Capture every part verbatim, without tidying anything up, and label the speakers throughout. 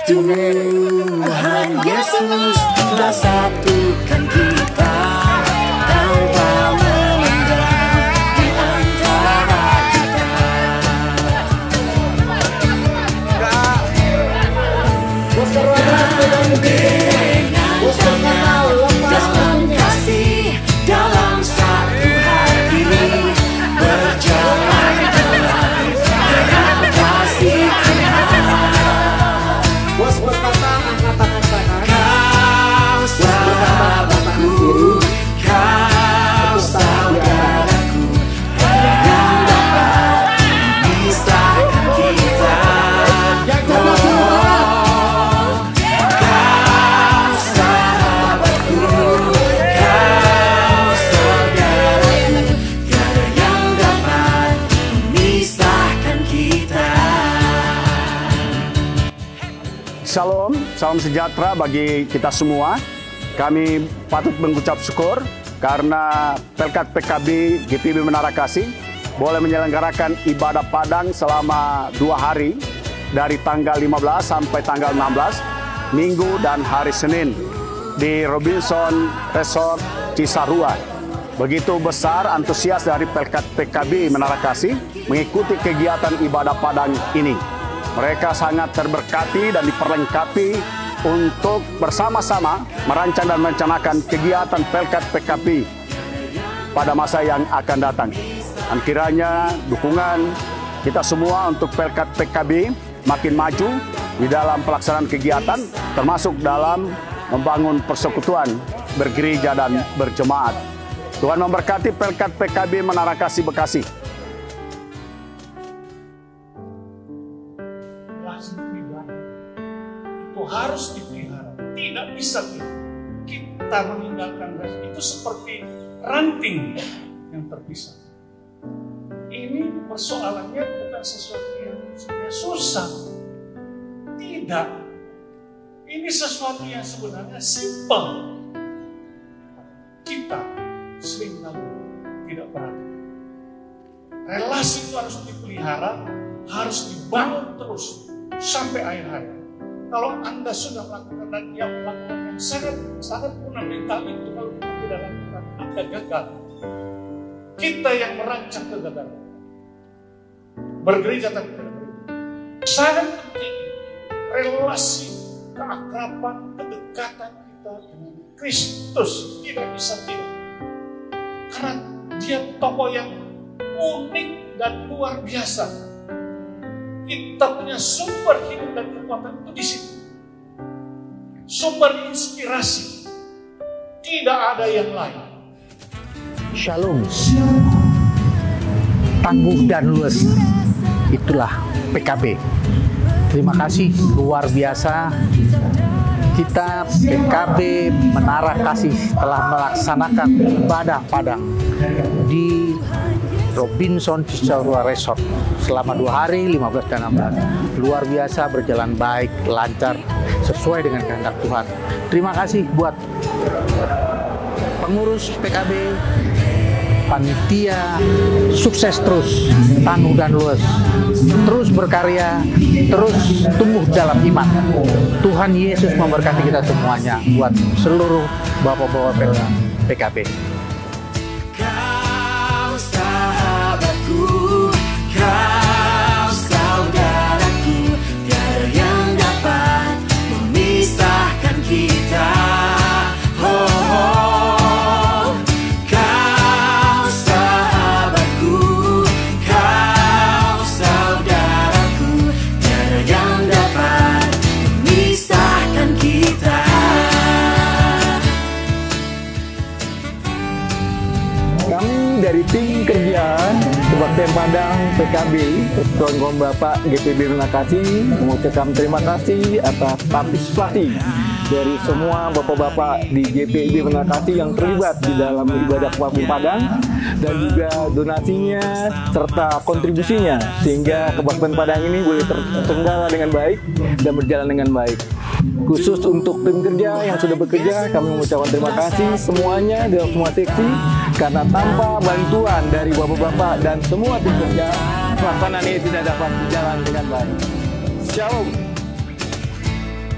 Speaker 1: Tuhan Yesus telah satukan kita tanpa memandang di antara kita. Dan dengan damai dalam kasih, dalam satu hati, berjalan dalam dengan kasih Tuhan.
Speaker 2: Bos berkata, angkat tangan kanan.
Speaker 1: Kau sahabatku, kau saudaraku, yang dapat memisahkan kita. Oh, kau sahabatku, kau saudaraku, tiada yang dapat memisahkan kita.
Speaker 3: Shalom, salam sejahtera bagi kita semua. Kami patut mengucap syukur karena Pelkat P K B G P I B Menara Kasih boleh menyelenggarakan ibadah Padang selama dua hari dari tanggal lima belas sampai tanggal enam belas, Minggu dan hari Senin di Robinson Resort Cisarua. Begitu besar antusias dari Pelkat P K B Menara Kasih mengikuti kegiatan ibadah Padang ini. Mereka sangat terberkati dan diperlengkapi untuk bersama-sama merancang dan merencanakan kegiatan Pelkat P K B pada masa yang akan datang. Dan kiranya dukungan kita semua untuk Pelkat P K B makin maju di dalam pelaksanaan kegiatan, termasuk dalam membangun persekutuan, bergereja dan berjemaat. Tuhan memberkati Pelkat P K B Menara Kasih Bekasi.
Speaker 4: Relasi pribadi itu harus dipelihara, tidak bisa kita meninggalkan relasi itu seperti ranting yang terpisah. Ini persoalannya bukan sesuatu yang sebenarnya susah, tidak. Ini sesuatu yang sebenarnya simpel. Kita seringkali tidak perhatikan. Relasi itu harus dipelihara, harus dibangun terus sampai akhir hayat. Kalau Anda sudah melakukan dan dia melakukan yang sangat sangat fundamental itu, kalau kita tidak lakukan, Anda gagal. Kita yang merancang kegagalan. Bergereja tapi tidak bergereja. Sangat penting relasi, keakraban, kedekatan kita dengan Kristus tidak bisa tidak. Karena dia tokoh yang unik dan luar biasa. Kita punya sumber hidup dan kekuatan itu di situ. Sumber inspirasi. Tidak ada yang lain.
Speaker 5: Shalom. Tangguh dan luas. Itulah P K B. Terima kasih luar biasa. Kita P K B Menara Kasih telah melaksanakan ibadah Padang di Robinson Cisarua Resort selama dua hari, lima belas dan enam belas. Luar biasa, berjalan baik, lancar, sesuai dengan kehendak Tuhan. Terima kasih buat pengurus P K B, panitia, sukses terus, tangguh dan luas, terus berkarya, terus tumbuh dalam iman. Tuhan Yesus memberkati kita semuanya, buat seluruh bapak-bapak P K B.
Speaker 1: Kau sahabatku, kau saudaraku, tiada yang dapat memisahkan kita. Oh, oh. Kau sahabatku, kau saudaraku, tiada yang dapat memisahkan kita.
Speaker 2: Kami dari tim kerja Kabupaten Padang P K B, Tuan Bapak G P I B Menara Kasih mengucapkan terima kasih atas partisipasi dari semua bapak-bapak di G P I B Menara Kasih yang terlibat di dalam ibadah Kabupaten Padang, dan juga donasinya serta kontribusinya sehingga Kabupaten Padang ini boleh terselenggara dengan baik dan berjalan dengan baik. Khusus untuk tim kerja yang sudah bekerja, kami mengucapkan terima kasih semuanya dalam semua seksi, karena tanpa bantuan dari bapak-bapak dan semua tim kerja, pelaksanaan ini tidak dapat berjalan dengan baik. Shalom.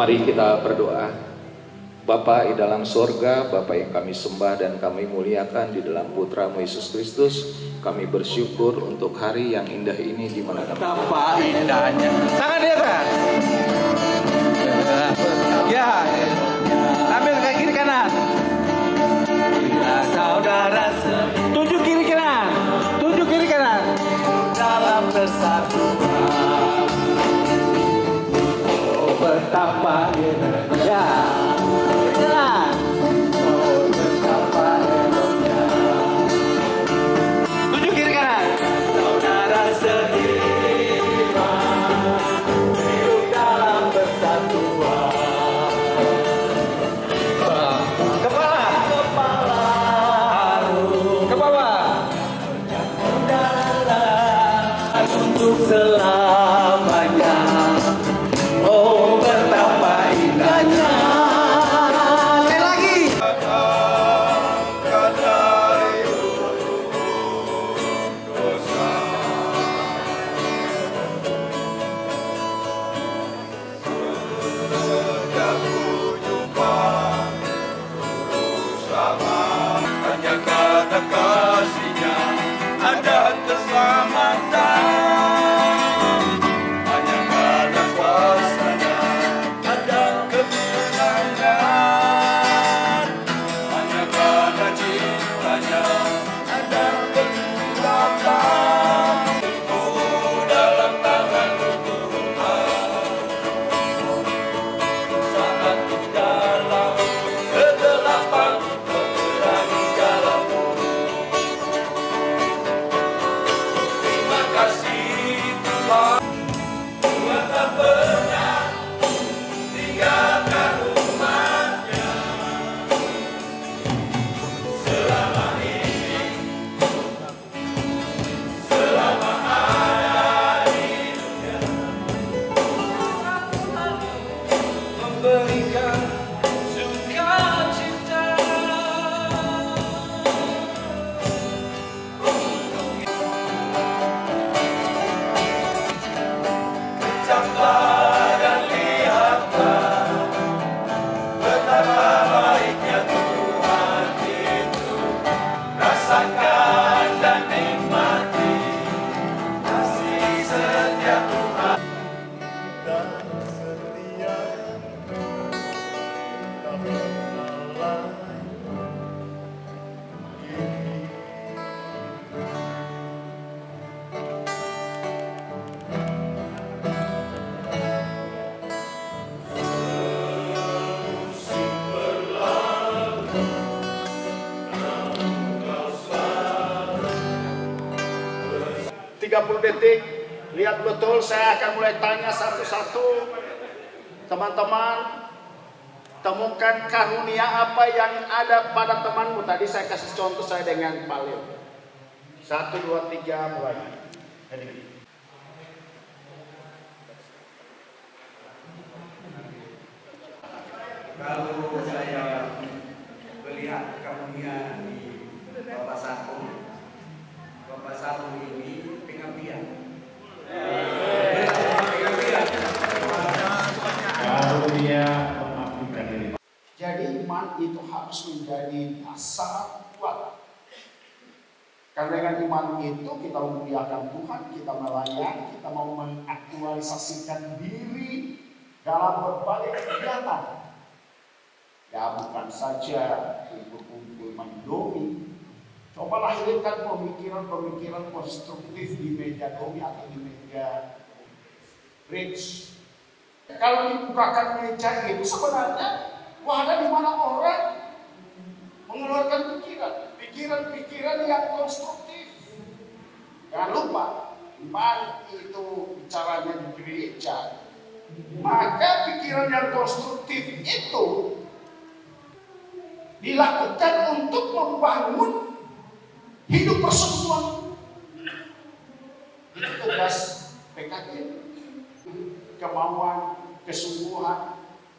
Speaker 6: Mari kita berdoa. Bapa di dalam sorga, Bapa yang kami sembah dan kami muliakan di dalam Putra-Mu Yesus Kristus, kami bersyukur untuk hari yang indah ini di mana kami.
Speaker 5: Betapa indahnya. Tangan di atas. Ya. Ambil ke kiri kanan. Bila saudara tujuh kiri kanan. Tujuh kiri kanan. Dalam persatuan. Oh, betapa indahnya. Jalan. Oh, betapa indahnya. Tujuh kiri kanan. Saudara seiman hidup dalam persatuan. Kepala, kepala, ke bawah. Untuk selamanya. Oh, betapa indahnya. Sekali lagi.
Speaker 1: Hanya kata kasihnya ada keselamatan, hanya kata kuasanya ada kemenangan, hanya kata cintanya ada kekuatan. Tubuh dalam tangan-Mu Tuhan, saat di dalam kegelapan menerangi jalan-Mu. Terima kasih Tuhan, Tuhan tak pernah tinggalkan umat-Nya. Selama ini, selama ada di dunia, memberikan sukacita. Kecaplah dan lihatlah betapa baiknya Tuhan itu. Rasakan dan nikmati kasih setia Tuhan. Dan setia tak pernah
Speaker 4: tiga puluh detik, lihat betul, saya akan mulai tanya satu-satu. Teman-teman, temukan karunia apa yang ada pada temanmu. Tadi saya kasih contoh saya dengan Palil. Satu, dua, tiga, mulai.
Speaker 7: Kalau saya melihat karunia di Bapak Satu, Bapak Satu ini pengabdian. Pengabdian.
Speaker 4: Karunia mengabdikan diri. Jadi iman itu harus menjadi dasar kuat. Karena dengan iman itu kita memuliakan Tuhan, kita melayani, kita mau mengaktualisasikan diri dalam berbagai kegiatan. Ya bukan saja kumpul-kumpul mendomi. Coba lahirkan pemikiran-pemikiran konstruktif di meja domi atau di meja bridge. Kalau dibukakan meja itu sebenarnya wadah di mana orang mengeluarkan pikiran, pikiran-pikiran yang konstruktif. Jangan lupa, iman itu bicaranya di gereja. Maka pikiran yang konstruktif itu dilakukan untuk membangun hidup persekutuan. Itu tugas P K B. Kemauan, kesungguhan.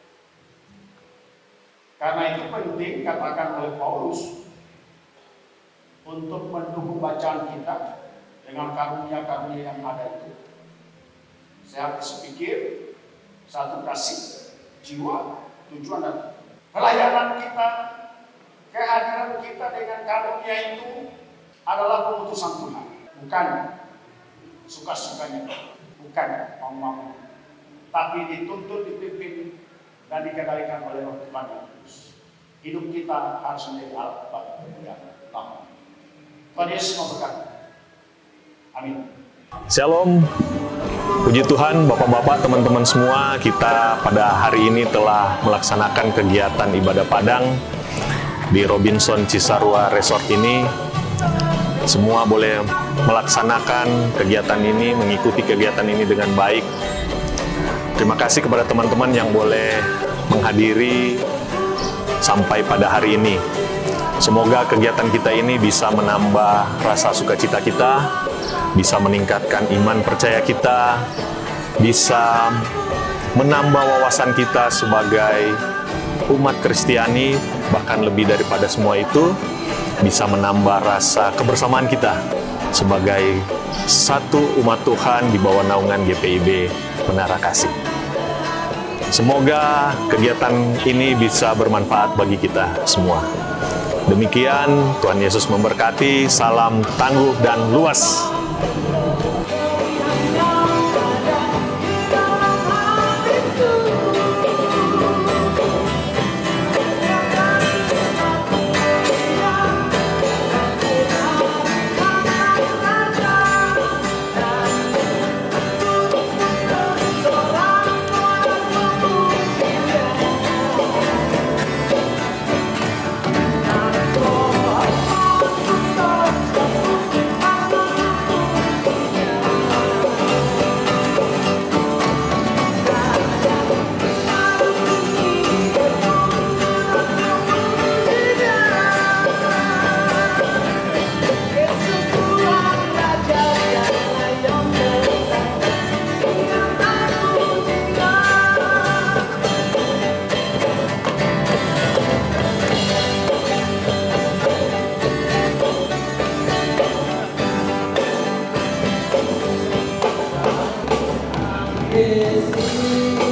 Speaker 4: Karena itu penting katakan oleh Paulus untuk mendukung bacaan kita dengan karunia-karunia yang ada itu. Saya habis pikir, satu kasih, jiwa, tujuan dan pelayanan kita, kehadiran kita dengan karunia itu adalah keputusan Tuhan, bukan suka-sukanya, bukan mau-mau, tapi dituntut, dipimpin, dan dikendalikan oleh Roh Tuhan yang kudus. Hidup kita harus menjadi alat bagi kemuliaan Tuhan. Tuhan Yesus memberkati. Amin.
Speaker 8: Shalom, puji Tuhan, Bapak-Bapak, teman-teman semua, kita pada hari ini telah melaksanakan kegiatan ibadah Padang di Robinson Cisarua Resort ini. Semua boleh melaksanakan kegiatan ini, mengikuti kegiatan ini dengan baik. Terima kasih kepada teman-teman yang boleh menghadiri sampai pada hari ini. Semoga kegiatan kita ini bisa menambah rasa sukacita kita, bisa meningkatkan iman percaya kita, bisa menambah wawasan kita sebagai umat Kristiani, bahkan lebih daripada semua itu, bisa menambah rasa kebersamaan kita sebagai satu umat Tuhan di bawah naungan G P I B Menara Kasih. Semoga kegiatan ini bisa bermanfaat bagi kita semua. Demikian, Tuhan Yesus memberkati. Salam tangguh dan luas.
Speaker 1: Yes,